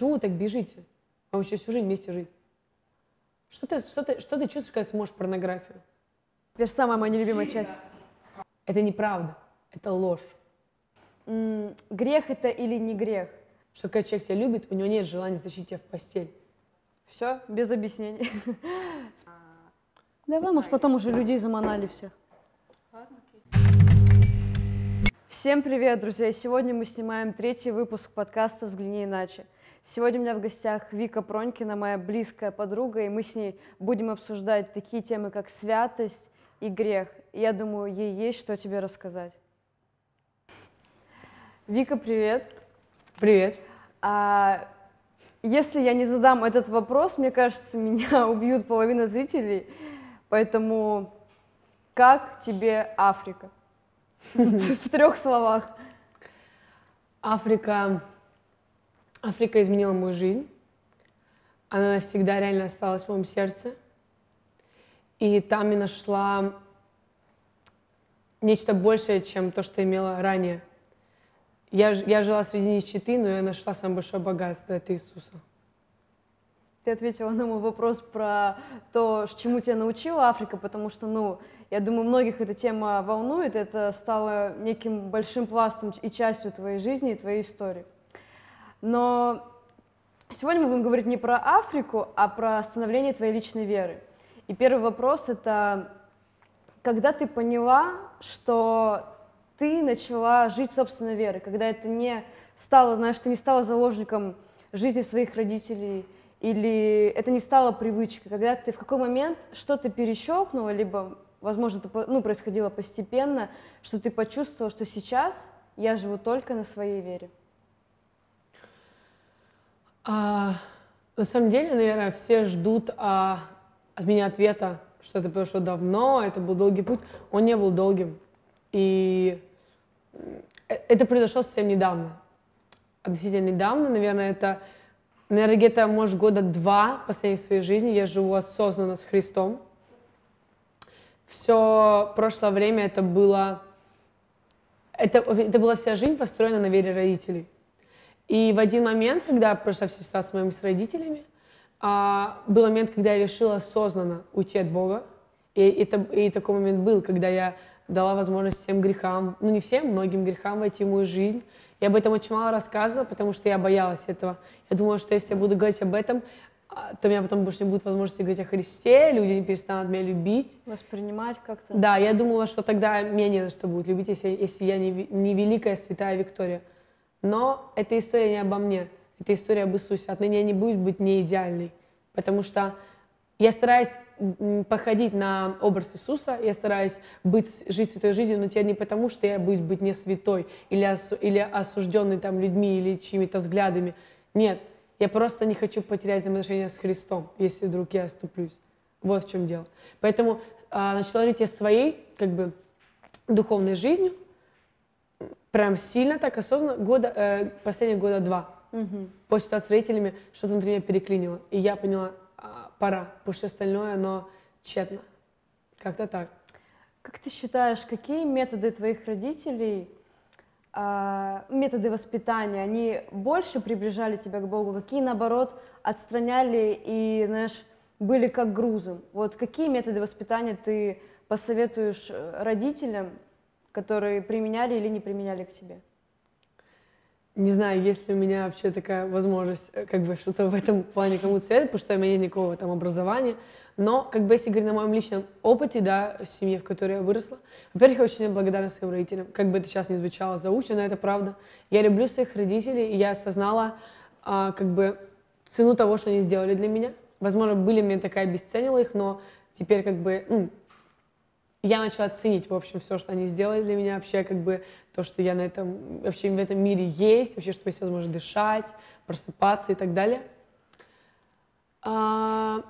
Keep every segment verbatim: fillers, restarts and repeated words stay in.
почему вы так бежите? Вам еще всю жизнь вместе жить. Что ты, что ты, что ты чувствуешь, когда смотришь порнографию? Теперь самая моя нелюбимая часть. Это неправда, это ложь. М, грех это или не грех? Что когда человек тебя любит, у него нет желания затащить тебя в постель. Все, без объяснений. Давай, может, потом уже людей заманали всех. Всем привет, друзья! Сегодня мы снимаем третий выпуск подкаста «Взгляни иначе». Сегодня у меня в гостях Вика Пронькина, моя близкая подруга, и мы с ней будем обсуждать такие темы, как святость и грех. И я думаю, ей есть что тебе рассказать. Вика, привет! Привет! А, если я не задам этот вопрос, мне кажется, меня убьют половина зрителей, поэтому как тебе Африка? В трех словах. Африка... Африка изменила мою жизнь. Она навсегда реально осталась в моем сердце. И там я нашла нечто большее, чем то, что имела ранее. Я, я жила среди нищеты, но я нашла самое большое богатство — это Иисуса. Ты ответила на мой вопрос про то, чему тебя научила Африка, потому что, ну, я думаю, многих эта тема волнует, это стало неким большим пластом и частью твоей жизни и твоей истории. Но сегодня мы будем говорить не про Африку, а про становление твоей личной веры. И первый вопрос — это когда ты поняла, что ты начала жить собственной верой, когда это не стало, знаешь, ты не стала заложником жизни своих родителей, или это не стало привычкой, когда ты в какой момент что-то перещелкнуло, либо, возможно, это ну, происходило постепенно, что ты почувствовала, что сейчас я живу только на своей вере? А, на самом деле, наверное, все ждут а, от меня ответа, что это произошло давно, это был долгий путь. Он не был долгим. И это произошло совсем недавно. Относительно недавно, наверное, это, наверное, где-то, может, года два последних в своей жизни я живу осознанно с Христом. Все прошлое время это было, это, это была вся жизнь построена на вере родителей. И в один момент, когда прошла вся ситуация с моими с родителями, а, был момент, когда я решила осознанно уйти от Бога. И, это, и такой момент был, когда я дала возможность всем грехам, ну не всем, многим грехам войти в мою жизнь. Я об этом очень мало рассказывала, потому что я боялась этого. Я думала, что если я буду говорить об этом, то у меня потом больше не будет возможности говорить о Христе, люди не перестанут меня любить. Воспринимать как-то. Да, я думала, что тогда меня не за что будут любить, если, если я не, не великая святая Виктория. Но эта история не обо мне, это история об Иисусе. Отныне я не буду быть не идеальной, потому что я стараюсь походить на образ Иисуса, я стараюсь быть, жить святой жизнью, но теперь не потому, что я боюсь быть не святой или, осу, или осужденной там людьми или чьими-то взглядами. Нет, я просто не хочу потерять взаимоотношения с Христом, если вдруг я оступлюсь. Вот в чем дело. Поэтому а, начала жить я своей как бы духовной жизнью, прям сильно так осознанно, года, э, последние года два. Угу. После ситуации с родителями что-то внутри меня переклинило. И я поняла, а, пора, потому что остальное, оно тщетно. Как-то так. Как ты считаешь, какие методы твоих родителей, э, методы воспитания, они больше приближали тебя к Богу? Какие, наоборот, отстраняли и, знаешь, были как грузом? Вот какие методы воспитания ты посоветуешь родителям, которые применяли или не применяли к тебе? Не знаю, есть ли у меня вообще такая возможность как бы что-то в этом плане кому-то советовать, потому что у меня нет никакого там образования. Но, как бы, если говорить на моем личном опыте, да, в семье, в которой я выросла, во-первых, я очень благодарна своим родителям. Как бы это сейчас не звучало заучено, это правда. Я люблю своих родителей, и я осознала, а, как бы, цену того, что они сделали для меня. Возможно, были мне такая, обесценила их, но теперь, как бы, ну, я начала ценить, в общем, все, что они сделали для меня, вообще, как бы, то, что я на этом, вообще в этом мире есть, вообще, что есть возможность дышать, просыпаться и так далее. А,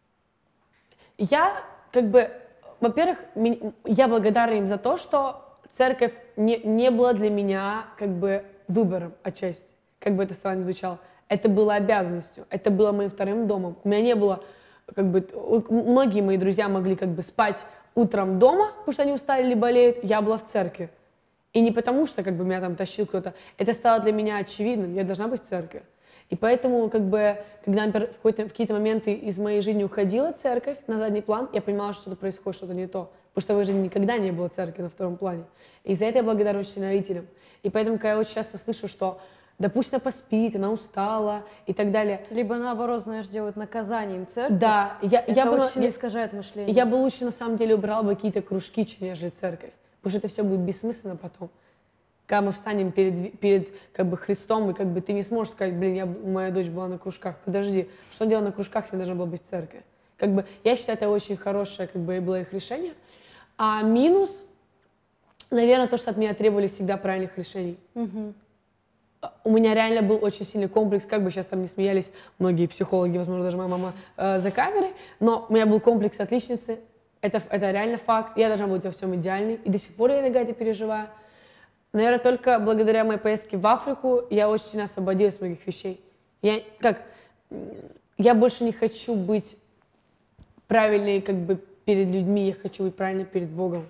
я, как бы, во-первых, я благодарна им за то, что церковь не, не была для меня, как бы, выбором отчасти, как бы это странно звучало. Это было обязанностью, это было моим вторым домом. У меня не было, как бы, многие мои друзья могли, как бы, спать утром дома, потому что они устали или болеют, я была в церкви. И не потому, что как бы меня там тащил кто-то, это стало для меня очевидным, я должна быть в церкви. И поэтому, как бы, когда, например, в, в какие-то моменты из моей жизни уходила церковь на задний план, я понимала, что что-то происходит, что-то не то. Потому что в моей жизни никогда не было церкви на втором плане. И за это я благодарна очень сильно родителям. И поэтому, когда я очень часто слышу, что да пусть она поспит, она устала и так далее. Либо наоборот, знаешь, делают наказанием церковь. Да, я, это я бы, очень я, искажает мышление. Я бы лучше на самом деле убрала бы какие-то кружки, чем нежели церковь. Потому что это все будет бессмысленно потом. Когда мы встанем перед, перед как бы, Христом, и как бы ты не сможешь сказать, блин, я, моя дочь была на кружках. Подожди, что делать на кружках, если должна была быть церковь? Как бы, я считаю, это очень хорошее как бы, было их решение. А минус, наверное, то, что от меня требовали всегда правильных решений. Угу. У меня реально был очень сильный комплекс, как бы сейчас там не смеялись многие психологи, возможно, даже моя мама э, за камерой, но у меня был комплекс отличницы, это, это реально факт, я должна быть во всем идеальной, и до сих пор я иногда это переживаю. Наверное, только благодаря моей поездке в Африку я очень сильно освободилась от многих вещей. Я, как, я больше не хочу быть правильной как бы, перед людьми, я хочу быть правильной перед Богом.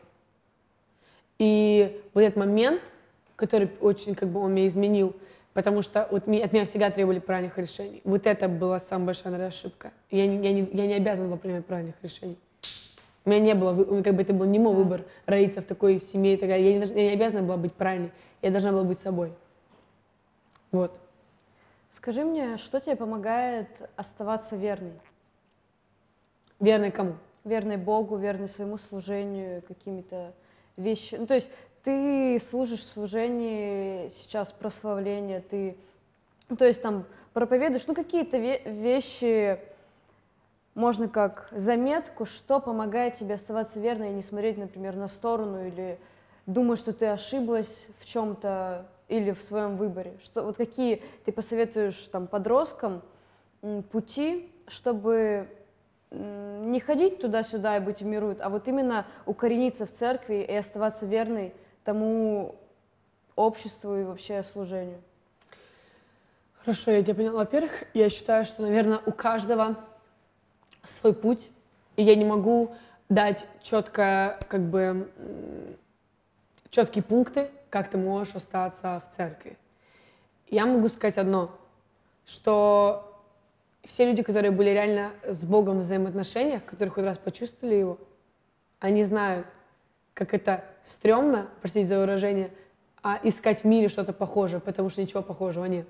И вот этот момент, который очень, как бы, он меня изменил, потому что вот, от меня всегда требовали правильных решений. Вот это была самая большая, наверное, ошибка. Я не, я, не, я не обязана была принимать правильных решений. У меня не было, как бы это был не мой выбор родиться в такой семье и так далее. Я не, я не обязана была быть правильной, я должна была быть собой. Вот. Скажи мне, что тебе помогает оставаться верной? Верной кому? Верной Богу, верной своему служению, какими-то вещами. Ну, то есть ты служишь в служении сейчас прославления, ты, ну, то есть там проповедуешь, ну, какие-то ве- вещи, можно как заметку, что помогает тебе оставаться верной и не смотреть, например, на сторону или думать, что ты ошиблась в чем-то или в своем выборе. Что, вот какие ты посоветуешь там подросткам пути, чтобы не ходить туда-сюда и быть в миру, а вот именно укорениться в церкви и оставаться верной тому обществу и вообще служению? Хорошо, я тебя поняла. Во-первых, я считаю, что, наверное, у каждого свой путь, и я не могу дать четко, как бы, четкие пункты, как ты можешь остаться в церкви. Я могу сказать одно, что все люди, которые были реально с Богом в взаимоотношениях, которые хоть раз почувствовали Его, они знают, как это стрёмно, простите за выражение, а искать в мире что-то похожее, потому что ничего похожего нет.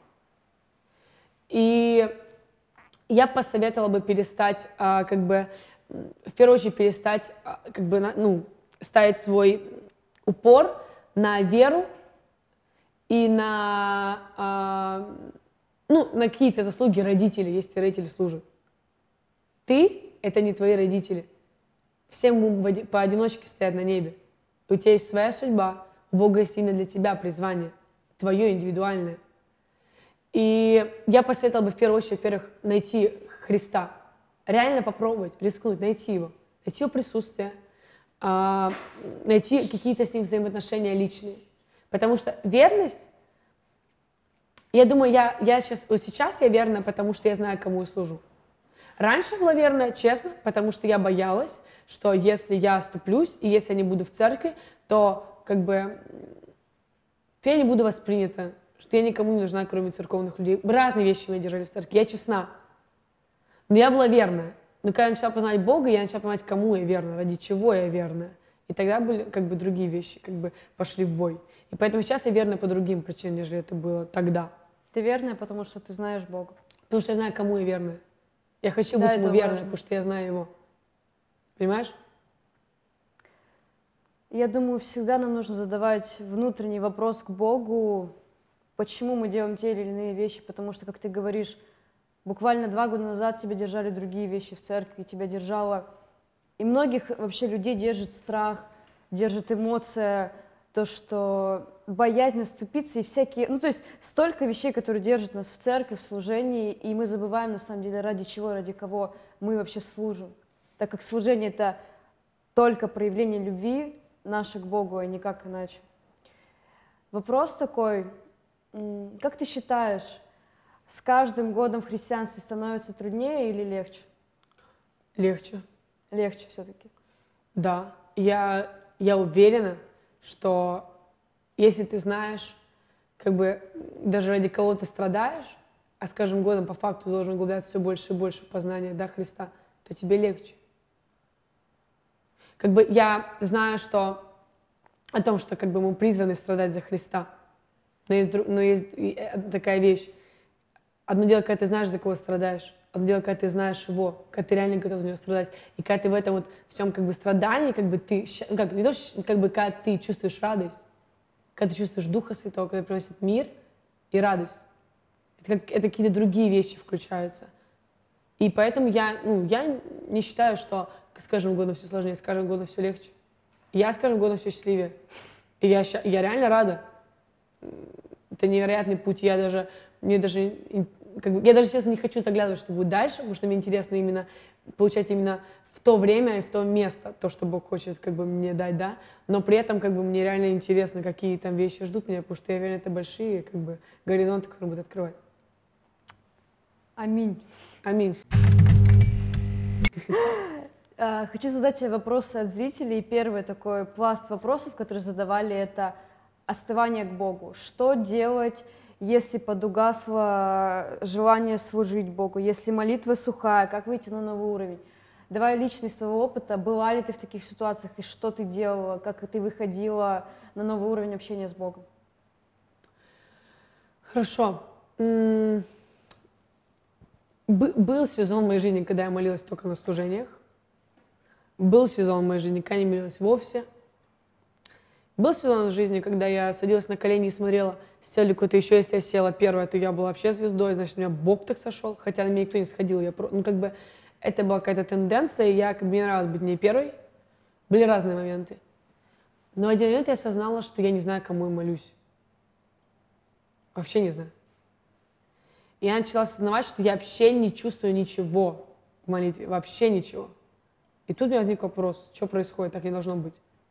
И я посоветовала бы перестать, а, как бы, в первую очередь перестать, а, как бы, на, ну, ставить свой упор на веру и на, а, ну, на какие-то заслуги родителей, если родители служат. Ты — это не твои родители. Все мы поодиночке стоят на небе. У тебя есть своя судьба, у Бога есть именно для тебя призвание, твое индивидуальное. И я посоветовала бы в первую очередь, во-первых, найти Христа, реально попробовать, рискнуть, найти Его, найти Его присутствие, найти какие-то с Ним взаимоотношения личные. Потому что верность, я думаю, я, я сейчас, вот сейчас я верна, потому что я знаю, кому я служу. Раньше была верна, честно, потому что я боялась, что если я оступлюсь, и если я не буду в церкви, то как бы то я не буду воспринята, что я никому не нужна, кроме церковных людей. Разные вещи меня держали в церкви, я честна. Но я была верная. Но когда я начала познать Бога, я начала понимать, кому я верна, ради чего я верна. И тогда были как бы другие вещи, как бы пошли в бой. И поэтому сейчас я верна по другим причинам, нежели это было тогда. Ты верная, потому что ты знаешь Бога. Потому что я знаю, кому я верна. Я хочу Да, быть Ему верной, важно. потому что я знаю Его. Понимаешь? Я думаю, всегда нам нужно задавать внутренний вопрос к Богу, почему мы делаем те или иные вещи, потому что, как ты говоришь, буквально два года назад тебя держали другие вещи в церкви, тебя держало... И многих вообще людей держит страх, держит эмоция, то, что боязнь оступиться и всякие... Ну, то есть столько вещей, которые держат нас в церкви, в служении, и мы забываем, на самом деле, ради чего, ради кого мы вообще служим. Так как служение — это только проявление любви нашей к Богу, а никак иначе. Вопрос такой, как ты считаешь, с каждым годом в христианстве становится труднее или легче? Легче. Легче все-таки. Да. Я, я уверена, что если ты знаешь, как бы даже ради кого ты страдаешь, а с каждым годом по факту ты должен углубляться все больше и больше в познание, да, Христа, то тебе легче. Как бы я знаю, что о том, что как бы мы призваны страдать за Христа, но есть, но есть такая вещь. Одно дело, когда ты знаешь, за кого страдаешь, одно дело, когда ты знаешь его, когда ты реально готов за него страдать, и когда ты в этом вот всем как бы страдании, как бы ты, ну, как, не то, как бы когда ты чувствуешь радость, когда ты чувствуешь Духа Святого, когда приносит мир и радость. Это, как, это какие-то другие вещи включаются. И поэтому я, ну, я не считаю, что с каждым годом все сложнее, с каждым годом все легче. Я с каждым годом все счастливее. И я, я реально рада. Это невероятный путь. Я даже, мне даже, как бы, я даже, честно, не хочу заглядывать, что будет дальше, потому что мне интересно именно получать именно в то время и в то место то, что Бог хочет как бы мне дать, да. Но при этом как бы мне реально интересно, какие там вещи ждут меня, потому что я уверена, это большие как бы горизонты, которые будут открывать. Аминь. Аминь. Хочу задать тебе вопросы от зрителей. Первый такой пласт вопросов, которые задавали, это остывание к Богу. Что делать, если подугасло желание служить Богу, если молитва сухая, как выйти на новый уровень? Давай лично из своего опыта, была ли ты в таких ситуациях, и что ты делала, как ты выходила на новый уровень общения с Богом? Хорошо. Был сезон в моей жизни, когда я молилась только на служениях. Был сезон в моей жизни, когда я не молилась вовсе. Был сезон в жизни, когда я садилась на колени и смотрела с целью какой-то еще, если я села первая, то я была вообще звездой, значит, у меня Бог так сошел, хотя на меня никто не сходил. Я про... Ну, как бы, это была какая-то тенденция, и я, как бы, мне нравилось быть не первой. Были разные моменты. Но в один момент я осознала, что я не знаю, кому я молюсь. Вообще не знаю. И я начала осознавать, что я вообще не чувствую ничего в молитве, вообще ничего. И тут у меня возник вопрос, что происходит, так не должно быть.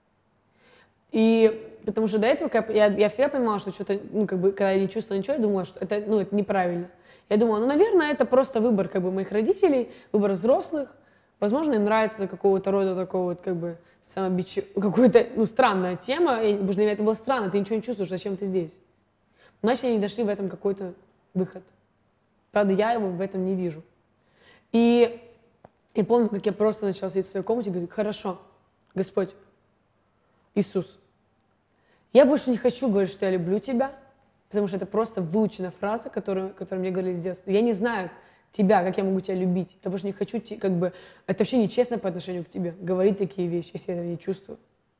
И потому что до этого я, я всегда понимала, что что-то, ну, как бы, когда я не чувствовала ничего, я думала, что это, ну, это неправильно. Я думала, ну, наверное, это просто выбор, как бы, моих родителей, выбор взрослых. Возможно, им нравится какого-то рода такого вот, как бы, самобичевания, какая-то, ну, странная тема. Я, потому что для меня это было странно, ты ничего не чувствуешь, зачем ты здесь. Значит, они нашли в этом какой-то выход. Правда, я его в этом не вижу. И я помню, как я просто начала сидеть в своей комнате и говорю, хорошо, Господь, Иисус, я больше не хочу говорить, что я люблю тебя, потому что это просто выученная фраза, которую, которую мне говорили с детства. Я не знаю тебя, как я могу тебя любить. Я больше не хочу, как бы, это вообще нечестно по отношению к тебе, говорить такие вещи, если я этого не чувствую.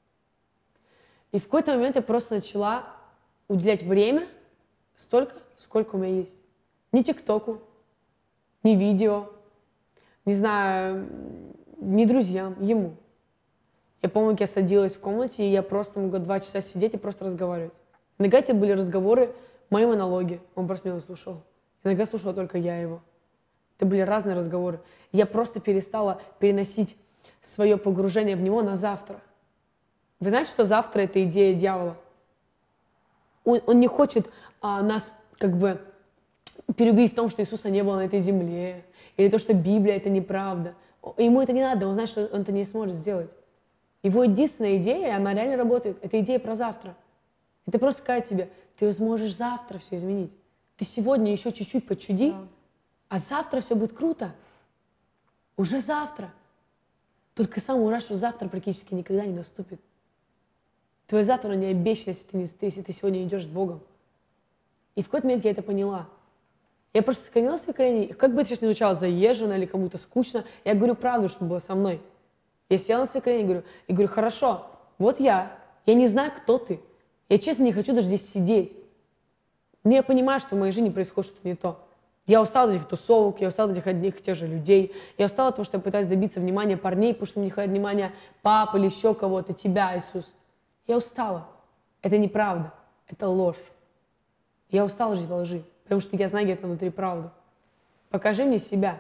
И в какой-то момент я просто начала уделять время столько, сколько у меня есть. Ни ТикТоку, ни видео, не знаю, ни друзьям, ему. Я помню, как я садилась в комнате, и я просто могла два часа сидеть и просто разговаривать. Иногда это были разговоры, мои монологи, он просто меня слушал. Иногда слушала только я его. Это были разные разговоры. Я просто перестала переносить свое погружение в него на завтра. Вы знаете, что завтра — это идея дьявола? Он, он не хочет а, нас как бы переубедить в том, что Иисуса не было на этой земле, или то, что Библия — это неправда. Ему это не надо, он знает, что он это не сможет сделать. Его единственная идея, и она реально работает, это идея про завтра. Это просто сказать тебе, ты сможешь завтра все изменить. Ты сегодня еще чуть-чуть почуди, да. А завтра все будет круто. Уже завтра. Только самое ужасное, что завтра практически никогда не наступит. Твое завтра не обещано, если ты, не, если ты сегодня идешь с Богом. И в какой-то момент я это поняла. Я просто склонилась в свои колени, как бы это сейчас не звучало заезженно или кому-то скучно, я говорю правду, что было со мной. Я села на свои колени и говорю, и говорю, хорошо, вот я, я не знаю, кто ты. Я честно не хочу даже здесь сидеть. Но я понимаю, что в моей жизни происходит что-то не то. Я устала от этих тусовок, я устала от этих одних и тех же людей. Я устала от того, что я пытаюсь добиться внимания парней, потому что мне не хватает внимания пап или еще кого-то, тебя, Иисус. Я устала. Это неправда, это ложь. Я устала жить во лжи, потому что я знаю где-то внутри правду. Покажи мне себя.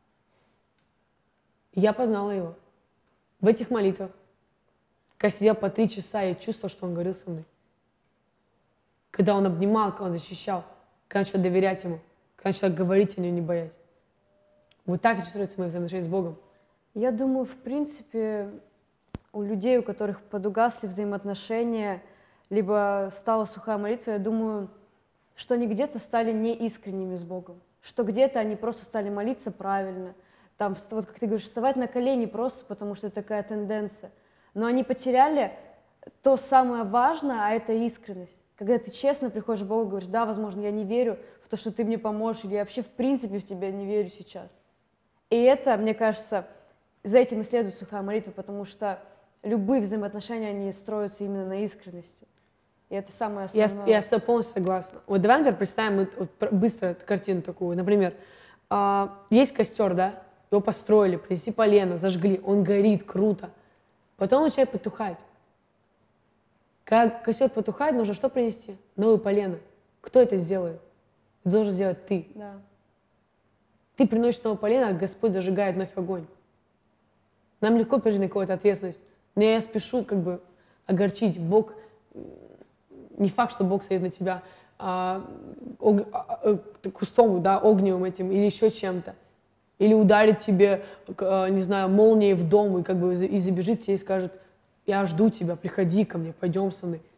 И я познала его. В этих молитвах. Когда сидел по три часа, я чувствовала, что он говорил со мной. Когда он обнимал, когда он защищал, когда начал доверять ему, когда начал говорить о нем, не боясь. Вот так и строятся мои взаимоотношения с Богом. Я думаю, в принципе, у людей, у которых подугасли взаимоотношения, либо стала сухая молитва, я думаю, что они где-то стали неискренними с Богом. что где-то они просто стали молиться правильно. Там, вот как ты говоришь, вставать на колени просто потому, что это такая тенденция. Но они потеряли то самое важное, а это искренность. Когда ты честно приходишь к Богу и говоришь, да, возможно, я не верю в то, что ты мне поможешь, или я вообще в принципе в тебя не верю сейчас. И это, мне кажется, за этим и следует сухая молитва, потому что любые взаимоотношения, они строятся именно на искренности. И это самое основное. Я, я с тобой полностью согласна. Вот давай, например, представим вот, вот, быстро картину такую. Например, э, есть костер, да, его построили, принесли полено, зажгли, он горит, круто. Потом он начинает потухать. Когда костер потухает, нужно что принести? Новое полено. Кто это сделает? Это должен сделать ты. Да. Ты приносишь новое полено, а Господь зажигает вновь огонь. Нам легко пережить какую-то ответственность. Но я спешу как бы огорчить. Бог, не факт, что Бог стоит на тебя а, ог, а, кустом, да, огневым этим или еще чем-то. Или ударит тебе, не знаю, молнией в дом и как бы и забежит тебе и скажет, я жду тебя, приходи ко мне, пойдем со мной.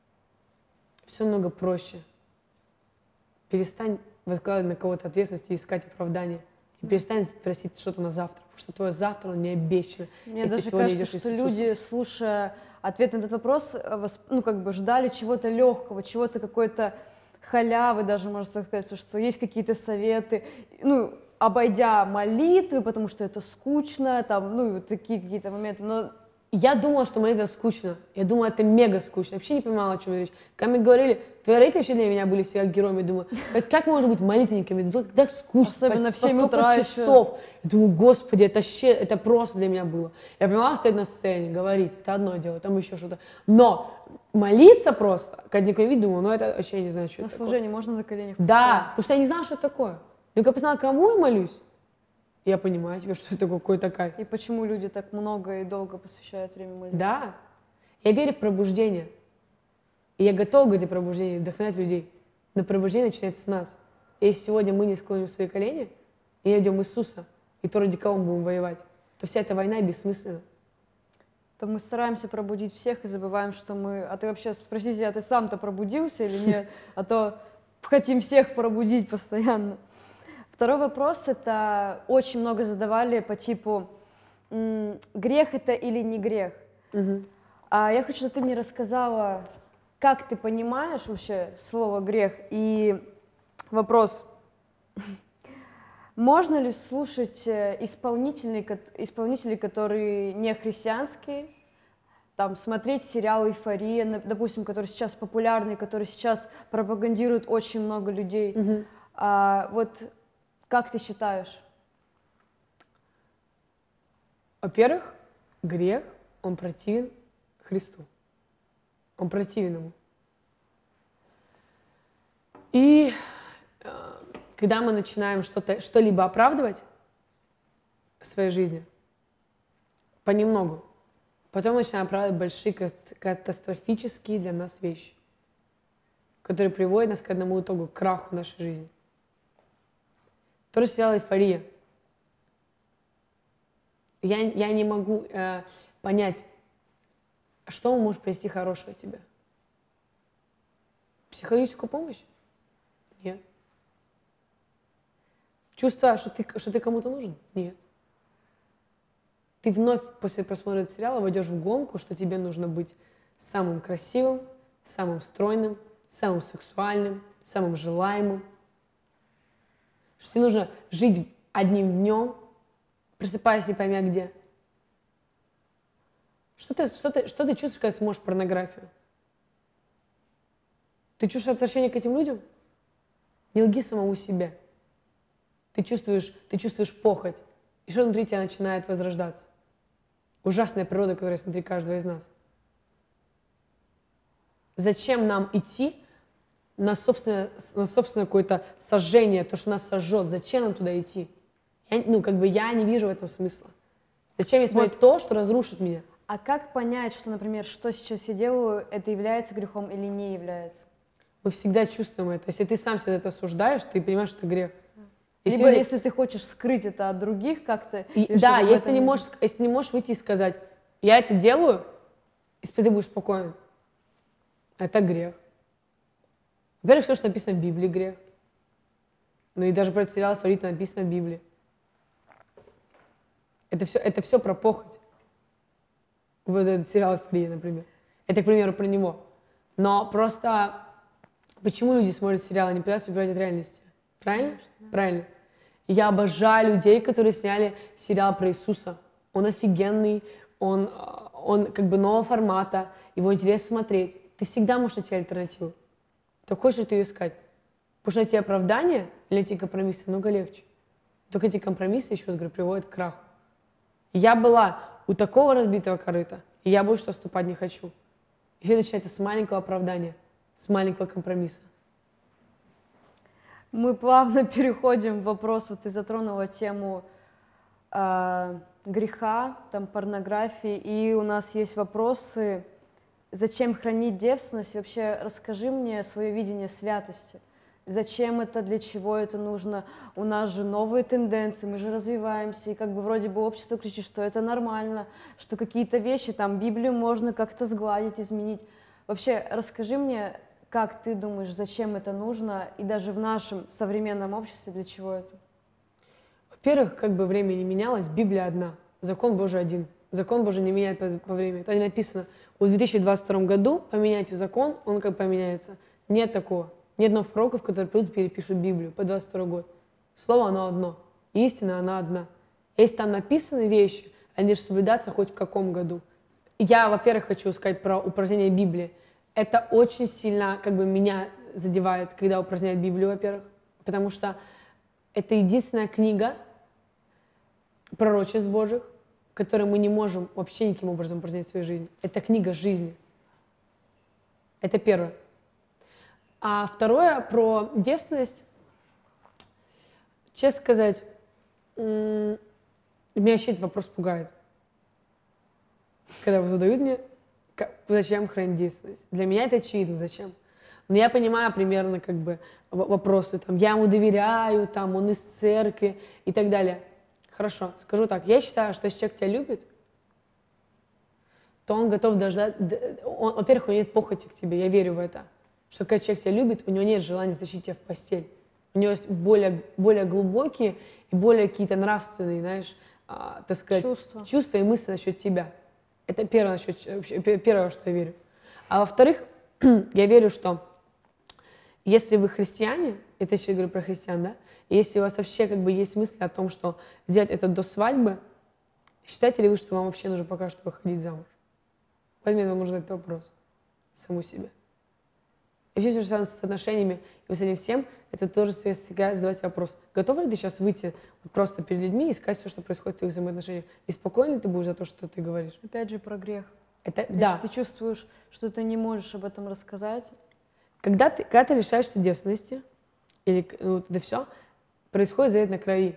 Все намного проще. Перестань возкладывать на кого-то ответственность и искать оправдания. И перестань просить что-то на завтра, потому что твое завтра, он не обещано. Мне даже кажется, что люди, слушая ответ на этот вопрос, ну, как бы ждали чего-то легкого, чего-то какой-то халявы, даже, можно так сказать, что есть какие-то советы, ну, обойдя молитвы, потому что это скучно, там, ну, вот такие какие-то моменты, но... Я думала, что молитва скучно. Я думала, это мега скучно. Я вообще не понимала, о чем речь. Когда мне говорили, твои родители вообще для меня были всегда героями. Думаю, как, как можно быть молитвенниками? Когда скучно, особенно по, в семь по утра часов. еще. Я думаю, господи, это, ще, это просто для меня было. Я понимала, стоять на сцене, говорить, это одно дело, там еще что-то. Но молиться просто, когда никого не видно, думаю, ну это вообще я не знаю, что на это служение такое. можно на коленях Да, поставить. потому что я не знала, что это такое. Но когда познала, кому я молюсь, я понимаю тебе, что это какой-то кайф. И почему люди так много и долго посвящают время молитве. Да. Я верю в пробуждение. И я готова говорить о пробуждении, вдохновлять людей. Но пробуждение начинается с нас. И если сегодня мы не склоним свои колени и найдем Иисуса, и то, ради кого мы будем воевать, то вся эта война бессмысленна. То мы стараемся пробудить всех и забываем, что мы... А ты вообще, спросите, а ты сам-то пробудился или нет? А то хотим всех пробудить постоянно. Второй вопрос, это очень много задавали по типу, грех это или не грех? Угу. А я хочу, чтобы ты мне рассказала, как ты понимаешь вообще слово грех, и вопрос, можно ли слушать исполнителей, исполнителей, которые не христианские, там, смотреть сериал «Эйфория», допустим, который сейчас популярный, который сейчас пропагандирует очень много людей. Угу. А, вот как ты считаешь? Во-первых, грех, он противен Христу. Он противен ему. И э, когда мы начинаем что-то, что-либо оправдывать в своей жизни, понемногу, потом начинаем оправдывать большие катастрофические для нас вещи, которые приводят нас к одному итогу, к краху нашей жизни. Тоже сериал «Эйфория». Я, я не могу э, понять, что может принести хорошего тебе. Психологическую помощь? Нет. Чувство, что ты, что ты кому-то нужен? Нет. Ты вновь после просмотра этого сериала войдешь в гонку, что тебе нужно быть самым красивым, самым стройным, самым сексуальным, самым желаемым. Что тебе нужно жить одним днем, просыпаясь не поймя где. Что ты, что, ты, что ты чувствуешь, когда смотришь порнографию? Ты чувствуешь отвращение к этим людям? Не лги самому себе. Ты чувствуешь, ты чувствуешь похоть. И что внутри тебя начинает возрождаться? Ужасная природа, которая есть внутри каждого из нас. Зачем нам идти на собственное, на собственное какое-то сожжение, то, что нас сожжет? Зачем нам туда идти? Я, ну, как бы я не вижу в этом смысла. Зачем мне смотреть вот. То, что разрушит меня? А как понять, что, например, что сейчас я делаю, это является грехом или не является? Мы всегда чувствуем это. Если ты сам себя это осуждаешь, ты понимаешь, что это грех. Если Либо люди... если ты хочешь скрыть это от других как-то. И, да, если не, можешь, если не можешь выйти и сказать, я это делаю, если ты будешь спокоен, это грех. Во-первых, все, что написано в Библии, грех. Ну и даже про этот сериал «Фаворит» написано в Библии. Это все, это все про похоть. Вот этот сериал «Эйфория», например. Это, к примеру, про него. Но просто почему люди смотрят сериалы, не пытаются убирать от реальности? Правильно? Конечно. Правильно. Я обожаю людей, которые сняли сериал про Иисуса. Он офигенный, он, он как бы нового формата, его интересно смотреть. Ты всегда можешь найти альтернативу. Ты хочешь ты ее искать. Потому что найти оправдание или найти компромиссы намного легче. Только эти компромиссы, еще раз говорю, приводят к краху. Я была у такого разбитого корыта, и я больше отступать не хочу. И все начинается с маленького оправдания, с маленького компромисса. Мы плавно переходим к вопросу, ты затронула тему э, греха, там, порнографии, и у нас есть вопросы, зачем хранить девственность, и вообще расскажи мне свое видение святости. Зачем это, для чего это нужно? У нас же новые тенденции, мы же развиваемся, и как бы вроде бы общество кричит, что это нормально, что какие-то вещи, там, Библию можно как-то сгладить, изменить. Вообще, расскажи мне, как ты думаешь, зачем это нужно, и даже в нашем современном обществе, для чего это? Во-первых, как бы время не менялось, Библия одна, закон Божий один. Закон Божий не меняет по, по времени. Это не написано, в две тысячи двадцать втором году поменяйте закон, он как поменяется. Нет такого. Нет новых пророков, которые придут и перепишут Библию по двадцать второй год. Слово оно одно. Истина она одна. Если там написаны вещи, они должны соблюдаться хоть в каком году. Я, во-первых, хочу сказать про упразднение Библии. Это очень сильно как бы меня задевает, когда упраздняют Библию, во-первых. Потому что это единственная книга пророчеств Божьих, которую мы не можем вообще никаким образом упразднять в своей жизни. Это книга жизни. Это первое. А второе, про девственность. Честно сказать, меня вообще этот вопрос пугает. Когда его задают мне, зачем хранить девственность. Для меня это очевидно, зачем. Но я понимаю примерно как бы вопросы. Там, я ему доверяю, там, он из церкви и так далее. Хорошо, скажу так. Я считаю, что если человек тебя любит, то он готов дождать... Он, во-первых, у него нет похоти к тебе, я верю в это. Что когда человек тебя любит, у него нет желания затащить тебя в постель. У него есть более, более глубокие и более какие-то нравственные, знаешь, а, так сказать, чувства. чувства и мысли насчет тебя. Это первое, насчет, первое, что я верю. А во-вторых, я верю, что если вы христиане, это еще я говорю про христиан, да, и если у вас вообще как бы есть мысли о том, что сделать это до свадьбы, считаете ли вы, что вам вообще нужно пока что выходить замуж? Поэтому вам нужно задать этот вопрос саму себе. И все, что связано с отношениями и с этим всем, это тоже всегда задавать вопрос. Готова ли ты сейчас выйти вот просто перед людьми и сказать все, что происходит в твоих взаимоотношениях? И спокойно ли ты будешь за то, что ты говоришь? Опять же про грех. Это, Если да. ты чувствуешь, что ты не можешь об этом рассказать. Когда ты, когда ты лишаешься девственности, или ну, вот это все, происходит завет на крови.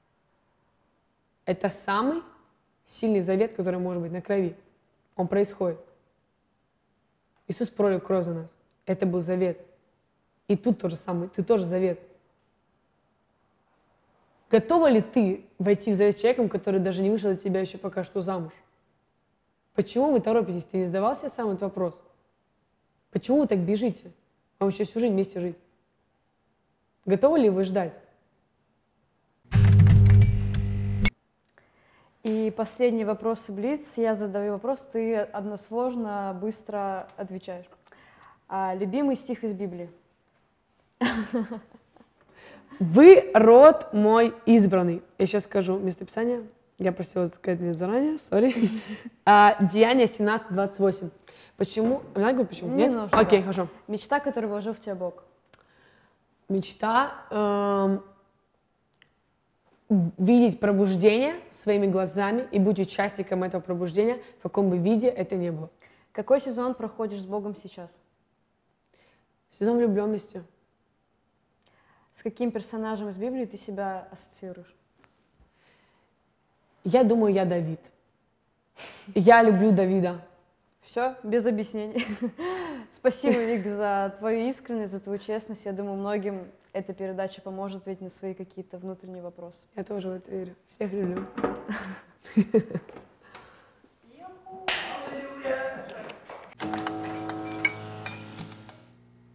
Это самый сильный завет, который может быть на крови. Он происходит. Иисус пролил кровь за нас. Это был завет. И тут тоже самый, ты тоже завет. Готова ли ты войти в завет с человеком, который даже не вышел от тебя еще пока что замуж? Почему вы торопитесь? Ты не задавал себе сам этот вопрос? Почему вы так бежите? Вам еще всю жизнь вместе жить. Готовы ли вы ждать? И последний вопрос Блиц. Я задаю вопрос, ты односложно, быстро отвечаешь. А, любимый стих из Библии? Вы род мой избранный. Я сейчас скажу местописание. Я просила сказать мне заранее, сори. А, Деяние семнадцать двадцать восемь. Почему? Надо говорить, почему? Нет? Немножко, Окей, да. хорошо. Мечта, которую вложил в тебя Бог. Мечта эм, видеть пробуждение своими глазами и быть участником этого пробуждения, в каком бы виде это ни было. Какой сезон проходишь с Богом сейчас? Сезон влюбленности. С каким персонажем из Библии ты себя ассоциируешь? Я думаю, я Давид. Я люблю Давида. Все, без объяснений. Спасибо, Вик, за твою искренность, за твою честность. Я думаю, многим эта передача поможет ответить на свои какие-то внутренние вопросы. Я тоже в это верю. Всех люблю.